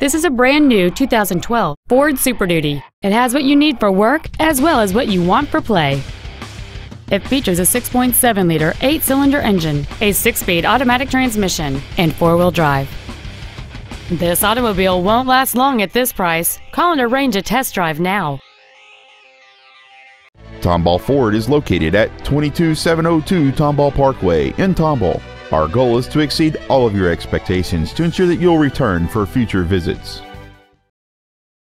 This is a brand new 2012 Ford Super Duty. It has what you need for work as well as what you want for play. It features a 6.7-liter 8-cylinder engine, a 6-speed automatic transmission, and 4-wheel drive. This automobile won't last long at this price. Call and arrange a test drive now. Tomball Ford is located at 22702 Tomball Parkway in Tomball. Our goal is to exceed all of your expectations to ensure that you'll return for future visits.